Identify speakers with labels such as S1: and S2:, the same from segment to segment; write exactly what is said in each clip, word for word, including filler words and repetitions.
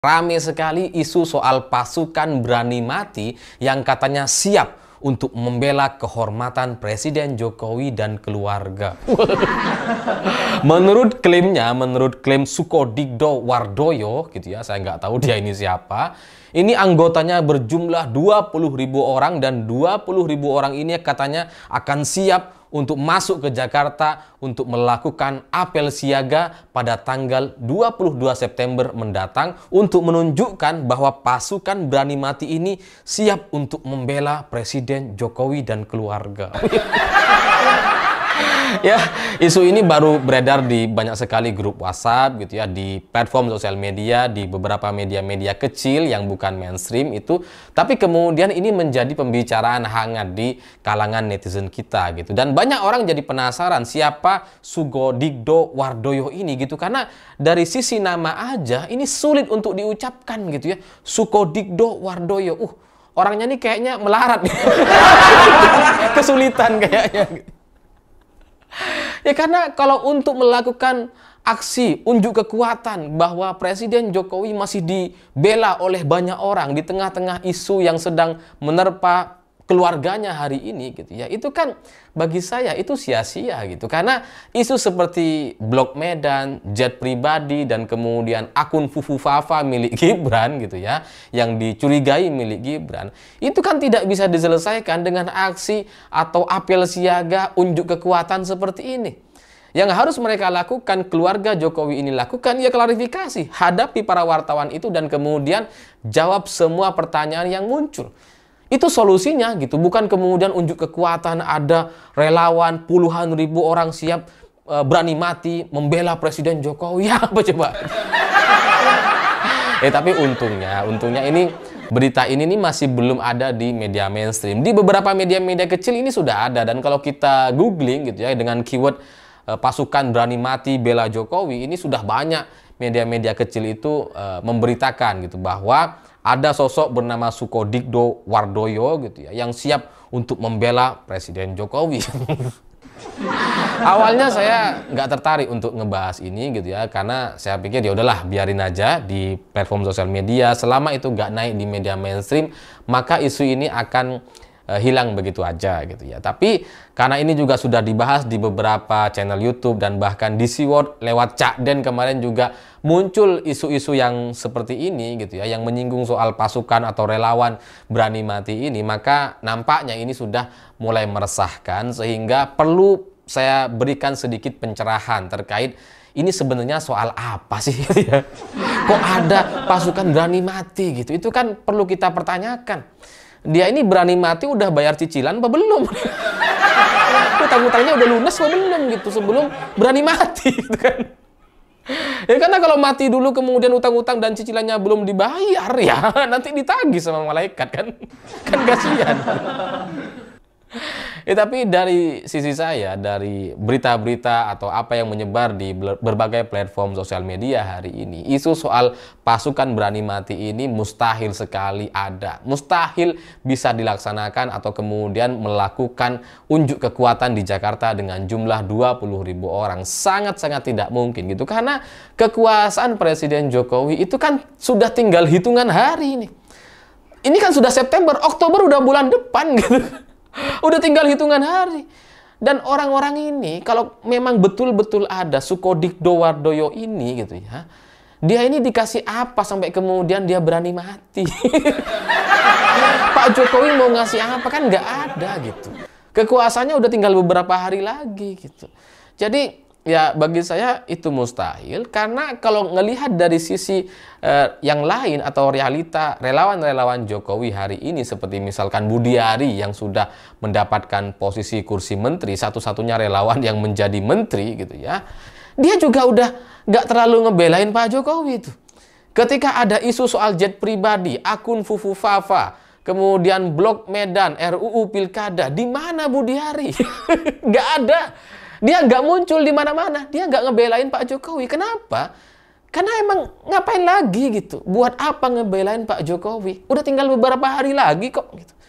S1: Rame sekali isu soal pasukan berani mati yang katanya siap untuk membela kehormatan Presiden Jokowi dan keluarga. Menurut klaimnya, menurut klaim Sukodigdo Wardoyo, gitu ya, saya nggak tahu dia ini siapa. Ini anggotanya berjumlah dua puluh ribu orang dan dua puluh ribu orang ini katanya akan siap untuk masuk ke Jakarta untuk melakukan apel siaga pada tanggal dua puluh dua September mendatang untuk menunjukkan bahwa pasukan berani mati ini siap untuk membela Presiden Jokowi dan keluarga. Ya, isu ini baru beredar di banyak sekali grup WhatsApp gitu ya, di platform sosial media, di beberapa media-media kecil yang bukan mainstream itu, tapi kemudian ini menjadi pembicaraan hangat di kalangan netizen kita gitu. Dan banyak orang jadi penasaran siapa Sukodigdo Wardoyo ini gitu, karena dari sisi nama aja ini sulit untuk diucapkan gitu ya. Sukodigdo Wardoyo. Uh, orangnya nih kayaknya melarat. Kesulitan kayaknya gitu. Ya karena kalau untuk melakukan aksi unjuk kekuatan bahwa Presiden Jokowi masih dibela oleh banyak orang di tengah-tengah isu yang sedang menerpa keluarganya hari ini gitu ya, itu kan bagi saya itu sia-sia gitu, karena isu seperti blok Medan, jet pribadi, dan kemudian akun Fufu Fafa milik Gibran gitu ya, yang dicurigai milik Gibran, itu kan tidak bisa diselesaikan dengan aksi atau apel siaga unjuk kekuatan seperti ini. Yang harus mereka lakukan, keluarga Jokowi ini lakukan, ya klarifikasi, hadapi para wartawan itu dan kemudian jawab semua pertanyaan yang muncul. Itu solusinya gitu, bukan kemudian unjuk kekuatan, ada relawan puluhan ribu orang siap e, berani mati membela Presiden Jokowi. Ya apa coba? Eh tapi untungnya, untungnya ini berita ini nih masih belum ada di media mainstream. Di beberapa media-media kecil ini sudah ada, dan kalau kita googling gitu ya dengan keyword e, pasukan berani mati bela Jokowi, ini sudah banyak media-media kecil itu e, memberitakan gitu bahwa ada sosok bernama Sukodigdo Wardoyo gitu ya, yang siap untuk membela Presiden Jokowi. Awalnya saya nggak tertarik untuk ngebahas ini gitu ya, karena saya pikir ya udahlah biarin aja di platform sosial media, selama itu nggak naik di media mainstream maka isu ini akan uh, hilang begitu aja gitu ya. Tapi karena ini juga sudah dibahas di beberapa channel YouTube dan bahkan di Siword lewat Cak Den kemarin juga muncul isu-isu yang seperti ini gitu ya, yang menyinggung soal pasukan atau relawan berani mati ini, maka nampaknya ini sudah mulai meresahkan, sehingga perlu saya berikan sedikit pencerahan terkait ini sebenarnya soal apa sih gitu ya. Kok ada pasukan berani mati gitu, itu kan perlu kita pertanyakan. Dia ini berani mati udah bayar cicilan apa belum? Utang-utangnya udah lunas apa belum gitu sebelum berani mati gitu kan. Ya karena kalau mati dulu kemudian utang-utang dan cicilannya belum dibayar, ya nanti ditagih sama malaikat kan. Kan kasihan. Ya, tapi dari sisi saya, dari berita-berita atau apa yang menyebar di berbagai platform sosial media hari ini, isu soal pasukan berani mati ini mustahil sekali ada. Mustahil bisa dilaksanakan atau kemudian melakukan unjuk kekuatan di Jakarta dengan jumlah dua puluh ribu orang. Sangat-sangat tidak mungkin gitu. Karena kekuasaan Presiden Jokowi itu kan sudah tinggal hitungan hari ini. Ini kan sudah September, Oktober udah bulan depan gitu. Udah tinggal hitungan hari. Dan orang-orang ini kalau memang betul-betul ada Sukodigdo Wardoyo ini gitu ya, dia ini dikasih apa sampai kemudian dia berani mati? Pak Jokowi mau ngasih apa kan nggak ada gitu. Kekuasaannya udah tinggal beberapa hari lagi gitu. Jadi ya bagi saya itu mustahil, karena kalau ngelihat dari sisi eh, yang lain atau realita relawan-relawan Jokowi hari ini, seperti misalkan Budiari yang sudah mendapatkan posisi kursi menteri, satu-satunya relawan yang menjadi menteri gitu ya, dia juga udah nggak terlalu ngebelain Pak Jokowi itu. Ketika ada isu soal jet pribadi, akun Fufu Fafa, kemudian blok Medan, R U U Pilkada, di mana Budiari? Nggak ada. Dia nggak muncul di mana-mana. Dia nggak ngebelain Pak Jokowi. Kenapa? Karena emang ngapain lagi gitu? Buat apa ngebelain Pak Jokowi? Udah tinggal beberapa hari lagi kok gitu.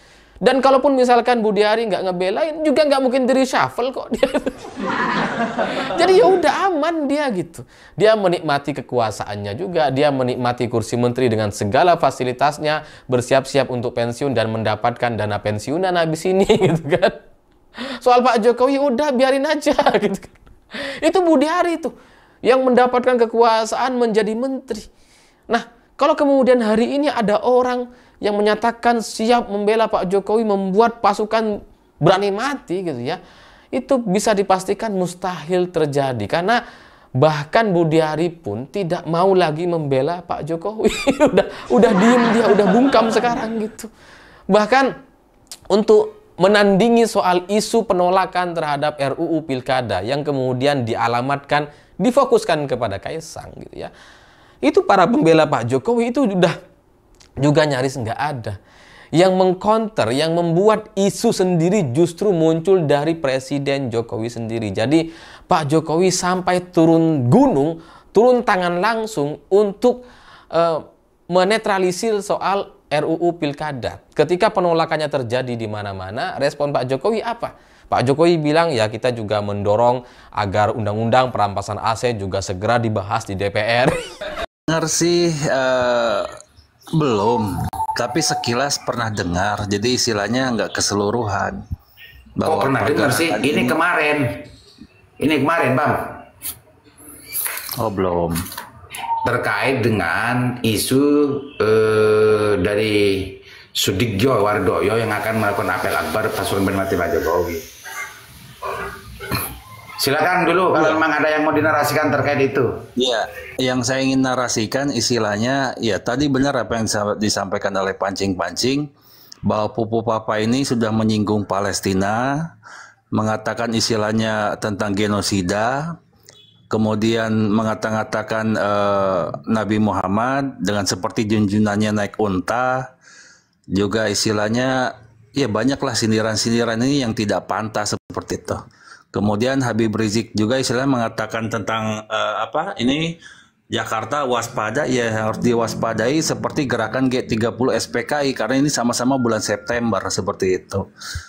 S1: Dan kalaupun misalkan Budi Ari nggak ngebelain, juga nggak mungkin di reshuffle kok dia. Jadi ya udah aman dia gitu. Dia menikmati kekuasaannya juga, dia menikmati kursi menteri dengan segala fasilitasnya, bersiap-siap untuk pensiun dan mendapatkan dana pensiunan habis ini gitu kan. Soal Pak Jokowi udah biarin aja gitu kan. Itu Budi Ari tuh yang mendapatkan kekuasaan menjadi menteri. Nah, kalau kemudian hari ini ada orang yang menyatakan siap membela Pak Jokowi, membuat pasukan berani mati gitu ya, itu bisa dipastikan mustahil terjadi. Karena bahkan Budi Ari pun tidak mau lagi membela Pak Jokowi. udah udah diem dia, udah bungkam sekarang gitu. Bahkan untuk menandingi soal isu penolakan terhadap R U U Pilkada yang kemudian dialamatkan, difokuskan kepada Kaisang gitu ya, itu para pembela Pak Jokowi itu sudah juga nyaris nggak ada. Yang mengcounter, yang membuat isu sendiri justru muncul dari Presiden Jokowi sendiri. Jadi Pak Jokowi sampai turun gunung, turun tangan langsung untuk uh, menetralisir soal R U U Pilkada. Ketika penolakannya terjadi di mana-mana, respon Pak Jokowi apa? Pak Jokowi bilang, ya kita juga mendorong agar undang-undang perampasan aset juga segera dibahas di D P R.
S2: Dengar sih uh, belum, tapi sekilas pernah dengar. Jadi istilahnya nggak keseluruhan.
S3: Bahwa oh, pernah dengar sih? Ini, ini kemarin, ini kemarin Bang.
S2: Oh belum.
S3: Terkait dengan isu eh, dari Sudikjo Wardoyo yang akan melakukan apel akbar pasukan bermati Pak Jokowi. Silakan dulu kalau ya. Memang ada yang mau dinarasikan terkait itu.
S2: Iya, yang saya ingin narasikan istilahnya, ya tadi benar apa yang disampaikan oleh pancing-pancing, bahwa Pupu Papa ini sudah menyinggung Palestina, mengatakan istilahnya tentang genosida, kemudian mengata-ngatakan uh, Nabi Muhammad dengan seperti junjunannya naik unta, juga istilahnya ya banyaklah sindiran-sindiran ini yang tidak pantas seperti itu. Kemudian Habib Rizik juga istilahnya mengatakan tentang uh, apa ini Jakarta waspada, ya harus diwaspadai seperti gerakan G tiga puluh S P K I karena ini sama-sama bulan September seperti itu.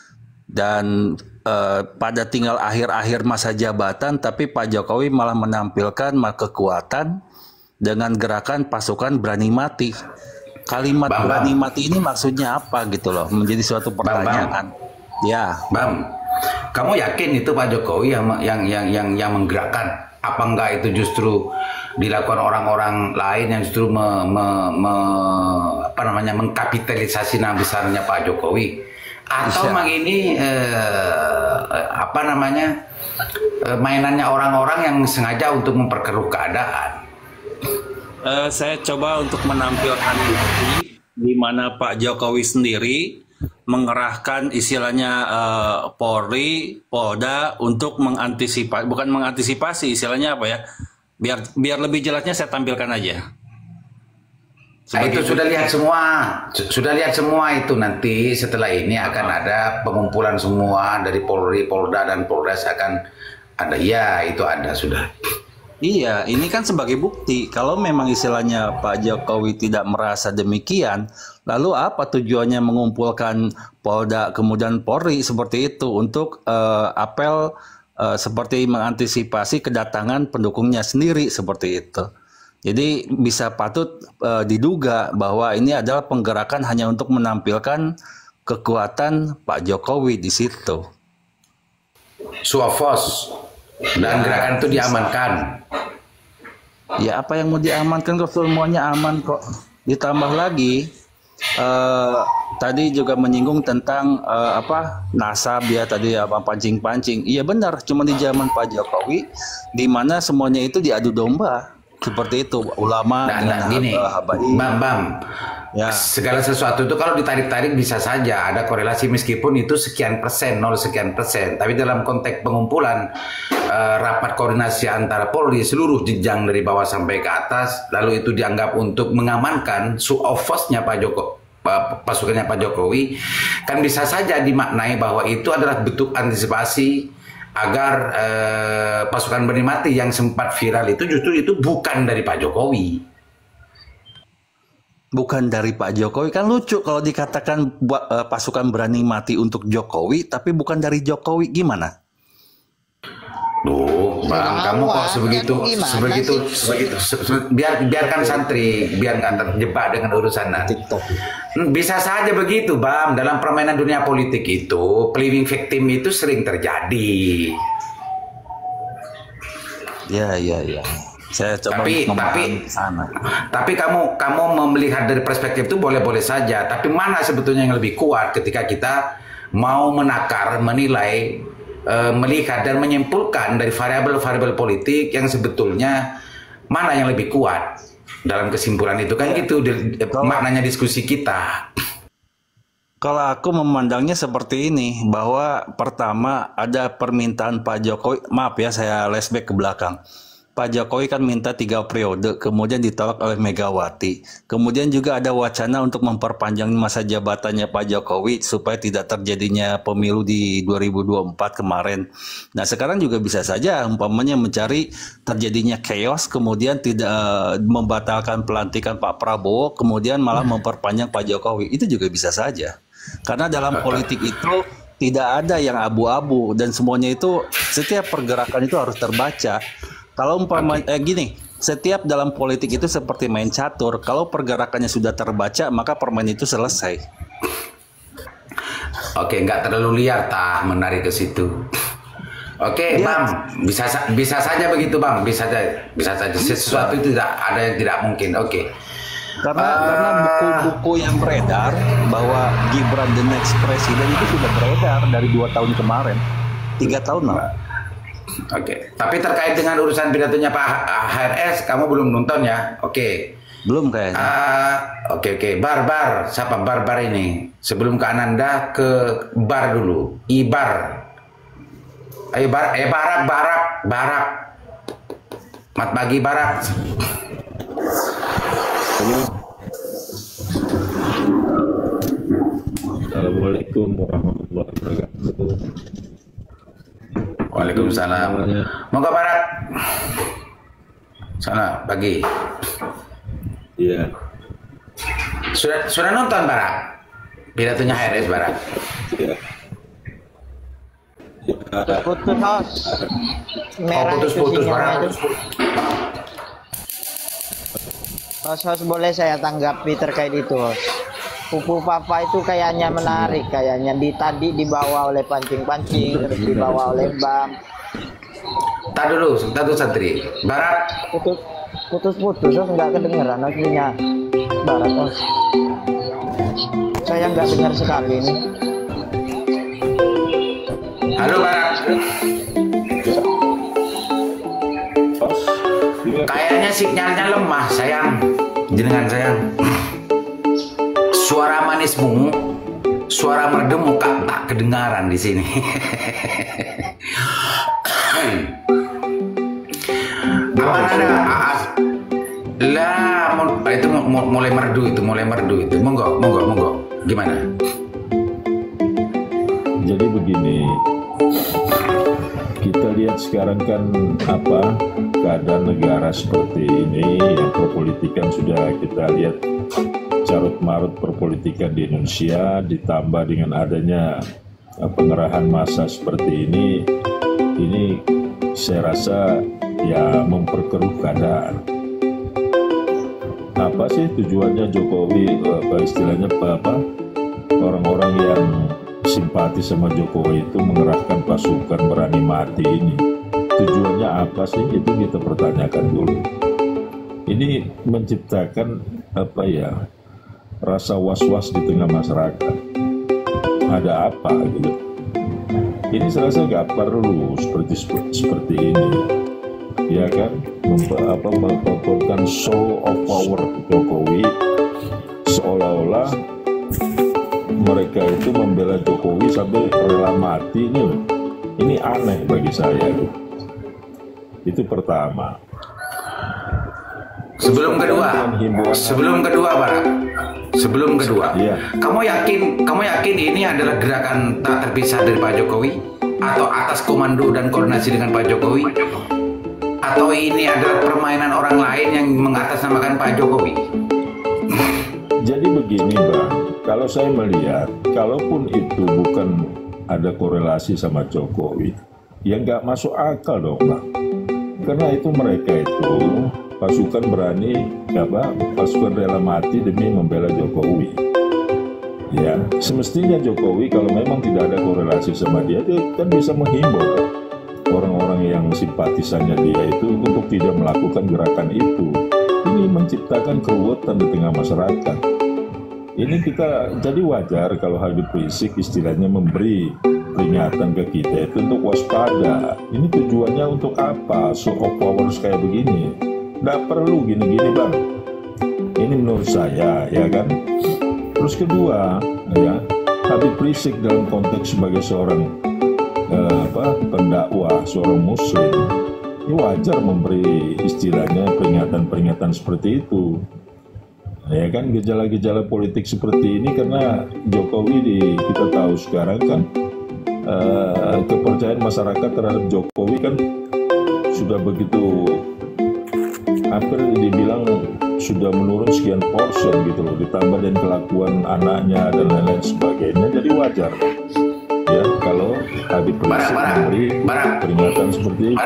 S2: Dan uh, pada tinggal akhir-akhir masa jabatan, tapi Pak Jokowi malah menampilkan kekuatan dengan gerakan pasukan berani mati. Kalimat Bam, berani Bam. mati ini maksudnya apa gitu loh, menjadi suatu pertanyaan. Bam, Bam. Ya,
S3: Bam. Kamu yakin itu Pak Jokowi yang yang yang yang, yang menggerakkan? Apa enggak itu justru dilakukan orang-orang lain yang justru me, me, me, apa namanya mengkapitalisasi nama besarnya Pak Jokowi? Atau memang ini eh, apa namanya eh, mainannya orang-orang yang sengaja untuk memperkeruh keadaan?
S2: Uh, saya coba untuk menampilkan bukti di mana Pak Jokowi sendiri mengerahkan istilahnya uh, Polri, Polda untuk mengantisipasi, bukan mengantisipasi, istilahnya apa ya? Biar biar lebih jelasnya saya tampilkan aja.
S3: Nah, itu sudah lihat semua, sudah lihat semua itu nanti setelah ini akan ada pengumpulan semua dari Polri, Polda dan Polres akan ada, ya itu ada sudah.
S2: Iya, ini kan sebagai bukti. Kalau memang istilahnya Pak Jokowi tidak merasa demikian, lalu apa tujuannya mengumpulkan Polda kemudian Polri seperti itu untuk uh, apel uh, seperti mengantisipasi kedatangan pendukungnya sendiri seperti itu. Jadi bisa patut uh, diduga bahwa ini adalah penggerakan hanya untuk menampilkan kekuatan Pak Jokowi di situ.
S3: Suafos dan gerakan itu diamankan.
S2: Ya apa yang mau diamankan kok, semuanya aman kok. Ditambah lagi uh, tadi juga menyinggung tentang uh, apa nasab ya tadi apa pancing-pancing. Iya benar, cuma di zaman Pak Jokowi di mana semuanya itu diadu domba. Seperti itu ulama
S3: nah,
S2: dengan
S3: nah, gini,
S2: habaib.
S3: Bam Bam.
S2: Ya.
S3: Segala sesuatu itu kalau ditarik-tarik bisa saja ada korelasi meskipun itu sekian persen, nol sekian persen. Tapi dalam konteks pengumpulan uh, rapat koordinasi antara Polri seluruh jenjang dari bawah sampai ke atas, lalu itu dianggap untuk mengamankan su-ofosnya Pak Joko, pasukannya Pak Jokowi, kan bisa saja dimaknai bahwa itu adalah bentuk antisipasi agar eh, pasukan berani mati yang sempat viral itu justru itu bukan dari Pak Jokowi.
S2: bukan dari Pak Jokowi. Kan lucu kalau dikatakan buat, uh, pasukan berani mati untuk Jokowi, tapi bukan dari Jokowi. Gimana?
S3: Duh, Bang, kamu kok sebegitu, sebegitu, sebegitu, se- biar biarkan santri, biar nggak terjebak dengan urusan TikTok. Bisa saja begitu, Bang. Dalam permainan dunia politik itu, playing victim itu sering terjadi.
S2: Ya, ya, ya. Saya coba
S3: Tapi, tapi,
S2: sana.
S3: tapi kamu, kamu melihat dari perspektif itu boleh-boleh saja. Tapi mana sebetulnya yang lebih kuat ketika kita mau menakar, menilai, Uh, melihat dan menyimpulkan dari variabel-variabel politik yang sebetulnya mana yang lebih kuat dalam kesimpulan itu kan gitu di,
S2: kalau,
S3: maknanya diskusi kita.
S2: Kalau aku memandangnya seperti ini, bahwa pertama ada permintaan Pak Jokowi, maaf ya saya flashback ke belakang. Pak Jokowi kan minta tiga periode, kemudian ditolak oleh Megawati. Kemudian juga ada wacana untuk memperpanjang masa jabatannya Pak Jokowi supaya tidak terjadinya pemilu di dua ribu dua puluh empat kemarin. Nah sekarang juga bisa saja umpamanya mencari terjadinya chaos, kemudian tidak uh, membatalkan pelantikan Pak Prabowo, kemudian malah memperpanjang Pak Jokowi. Itu juga bisa saja. Karena dalam politik itu tidak ada yang abu-abu dan semuanya itu, setiap pergerakan itu harus terbaca. Kalau umpama okay. eh, gini, setiap dalam politik itu seperti main catur. Kalau pergerakannya sudah terbaca, maka permainan itu selesai.
S3: Oke, nggak terlalu liar tah menarik ke situ. Oke, ya. Bang, bisa bisa saja begitu, Bang. Bisa saja, bisa saja. Sesuatu itu tidak ada yang tidak mungkin. Oke.
S2: Karena uh, karena buku-buku yang beredar bahwa Gibran the next president itu sudah beredar dari dua tahun kemarin, tiga tahun lah.
S3: Oke, okay. Tapi terkait dengan urusan pidatonya Pak H R S, kamu belum nonton ya? Oke. Okay.
S2: Belum kayaknya.
S3: Uh, Oke okay, oke, okay. Barbar, siapa Barbar ini? Sebelum ke Ananda ke Bar dulu, Ibar. Ayo Bar, eh Barak, Barak, Barak. Mat pagi Barak.
S4: Assalamualaikum warahmatullahi wabarakatuh.
S3: Waalaikumsalam. Moga Barat. Sana pagi.
S4: Iya.
S3: Sudah sudah nonton Barat? Pidatonya H R S Barat.
S4: Iya.
S5: Putus host.
S3: Merah oh, putus-putus Barat.
S5: Host, host boleh saya tanggapi terkait itu, host. Pupu Papa itu kayaknya menarik, kayaknya di tadi dibawa oleh pancing-pancing, terus dibawa oleh Bang.
S3: Tak dulu, sebentar tuh santri. Barat.
S5: Putus, putus-putus, oh, nggak kedengeran aslinya. Barat, oh. Saya nggak dengar sekali ini.
S3: Halo Barat. Kayaknya sinyalnya lemah, sayang. Jenengan sayang. Suara manismu, suara merdemu tak kedengaran di sini. Aman ada Aas. Lah, itu mulai merdu itu, mulai merdu itu. Monggo, monggo, monggo. Gimana?
S4: Jadi begini, kita lihat sekarang kan apa keadaan negara seperti ini, yang perpolitikan sudah kita lihat carut marut perpolitikan di Indonesia, ditambah dengan adanya pengerahan massa seperti ini, ini saya rasa ya memperkeruh keadaan. Apa sih tujuannya Jokowi, apa istilahnya apa orang-orang yang simpati sama Jokowi itu mengerahkan pasukan berani mati ini? Tujuannya apa sih? Itu kita pertanyakan dulu. Ini menciptakan apa ya? Rasa was-was di tengah masyarakat. Ada apa gitu? Ini saya rasa nggak perlu seperti seperti ini, ya kan? Mem apa mempertontonkan show of power Jokowi, seolah-olah mereka itu membela Jokowi sampai rela mati ini loh. Ini aneh bagi saya gitu. Itu pertama.
S3: Sebelum kedua, sebelum kedua Barat. Sebelum kedua, iya. kamu yakin, kamu yakin ini adalah gerakan tak terpisah dari Pak Jokowi, atau atas komando dan koordinasi dengan Pak Jokowi, atau ini adalah permainan orang lain yang mengatasnamakan Pak Jokowi?
S4: Jadi begini Bang, kalau saya melihat, kalaupun itu bukan ada korelasi sama Jokowi, ya nggak masuk akal dong Bang. Karena itu mereka itu pasukan berani, apa, pasukan rela mati demi membela Jokowi. Ya, semestinya Jokowi kalau memang tidak ada korelasi sama dia, dia kan bisa menghimbau orang-orang yang simpatisannya dia itu untuk tidak melakukan gerakan itu. Ini menciptakan keruwetan di tengah masyarakat. Ini kita jadi wajar kalau Habib Rizik istilahnya memberi peringatan ke kita itu untuk waspada. Ini tujuannya untuk apa? Show of powers kayak begini. Nggak perlu gini-gini Bang. Ini menurut saya, ya kan. Terus kedua, ya, Habib Rizik dalam konteks sebagai seorang eh, apa, pendakwah, seorang muslim, ini wajar memberi istilahnya peringatan-peringatan seperti itu. Ya kan, gejala-gejala politik seperti ini karena Jokowi di, kita tahu sekarang kan eh, kepercayaan masyarakat terhadap Jokowi kan sudah begitu, hampir dibilang sudah menurun sekian porsi gitu loh, ditambah dengan kelakuan anaknya dan lain-lain sebagainya, jadi wajar ya kalau Habib Rizik memberi peringatan seperti itu.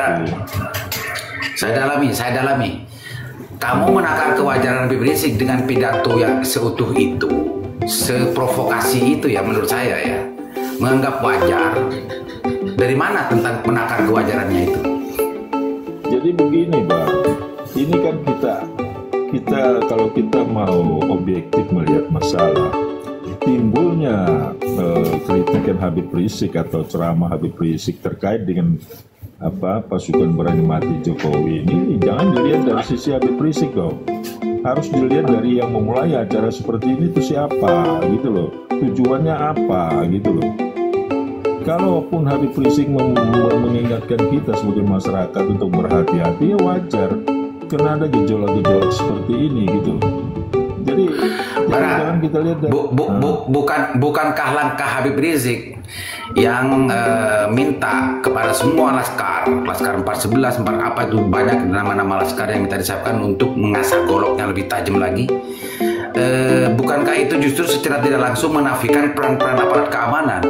S3: Saya dalami, saya dalami. Kamu menakar kewajaran Habib Rizik dengan pidato yang seutuh itu, seprovokasi itu ya menurut saya ya, menganggap wajar. Dari mana tentang menakar kewajarannya itu?
S4: Jadi begini Bang, ini kan kita kita kalau kita mau objektif melihat masalah, timbulnya eh, kritikan Habib Rizik atau ceramah Habib Rizik terkait dengan apa pasukan berani mati Jokowi ini, jangan dilihat dari sisi Habib Rizik dong, harus dilihat dari yang memulai acara seperti ini itu siapa gitu loh, tujuannya apa gitu loh. Kalaupun Habib Rizik mengingatkan kita sebagai masyarakat untuk berhati-hati, ya wajar karena ada gejolak-gejolak seperti ini gitu loh. Jadi jangan kita lihat dari,
S3: bu, bu, bu, bukan bukankah langkah Habib Rizik yang uh, minta kepada semua laskar, laskar empat sebelas, empat apa itu, banyak nama-nama laskar yang minta disiapkan untuk mengasah goloknya lebih tajam lagi. Uh, bukankah itu justru secara tidak langsung menafikan peran-peran aparat keamanan?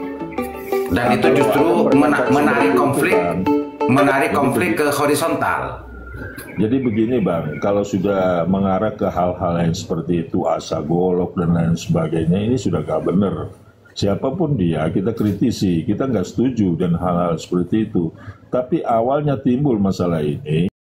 S3: Dan itu justru mena menarik konflik, menarik konflik ke horizontal.
S4: Jadi begini Bang, kalau sudah mengarah ke hal-hal yang seperti itu, asa golok dan lain sebagainya, ini sudah gak benar. Siapapun dia, kita kritisi, kita nggak setuju dan hal-hal seperti itu. Tapi awalnya timbul masalah ini